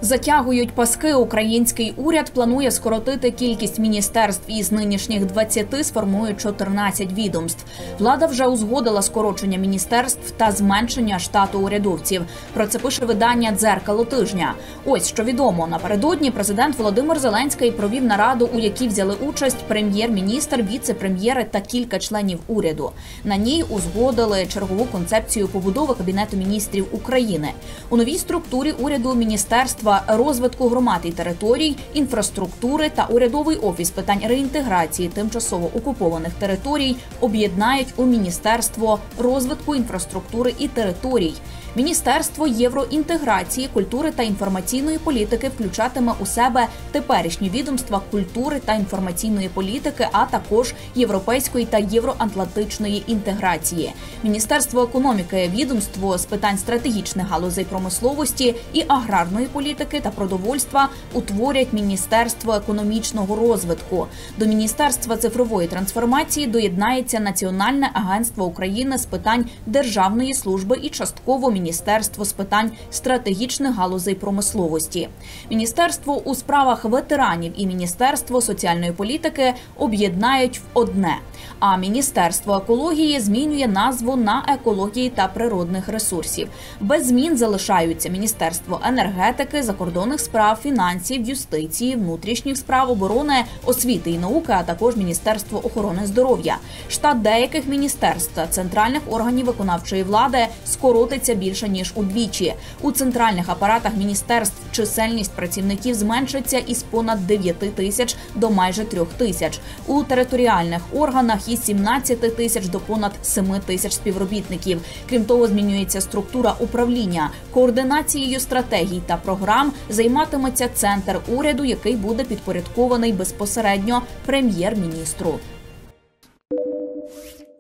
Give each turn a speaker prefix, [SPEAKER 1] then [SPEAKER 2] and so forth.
[SPEAKER 1] Затягують паски. Український уряд планує скоротити кількість міністерств із нинішніх 20, сформує 14 відомств. Влада вже узгодила скорочення міністерств та зменшення штату урядовців. Про це пише видання «Дзеркало тижня». Ось що відомо. Напередодні президент Володимир Зеленський провів нараду, у якій взяли участь прем'єр-міністр, віце-прем'єри та кілька членів уряду. На ній узгодили чергову концепцію побудови Кабінету міністрів України. У новій структурі уряду міністерства розвитку громад і територій, інфраструктури та урядовий офіс питань реінтеграції тимчасово окупованих територій об'єднають у Міністерство розвитку інфраструктури і територій. Міністерство євроінтеграції, культури та інформаційної політики включатиме у себе теперішні відомства культури та інформаційної політики, а також європейської та євроатлантичної інтеграції. Міністерство економіки – відомство з питань стратегічних галузей промисловості і аграрної політики та продовольства утворять Міністерство економічного розвитку. До Міністерства цифрової трансформації доєднається Національне агентство України з питань державної служби і частково Міністерство з питань стратегічних галузей промисловості. Міністерство у справах ветеранів і Міністерство соціальної політики об'єднають в одне. А Міністерство екології змінює назву на екології та природних ресурсів. Без змін залишаються Міністерство енергетики, закордонних справ, фінансів, юстиції, внутрішніх справ, оборони, освіти і науки, а також Міністерство охорони здоров'я. Штат деяких міністерств та центральних органів виконавчої влади скоротиться більше ніж удвічі. У центральних апаратах міністерств чисельність працівників зменшиться із понад 9 тисяч до майже 3 тисяч. У територіальних органах із 17 тисяч до понад 7 тисяч співробітників. Крім того, змінюється структура управління. Координацією стратегій та програм займатиметься центр уряду, який буде підпорядкований безпосередньо прем'єр-міністру.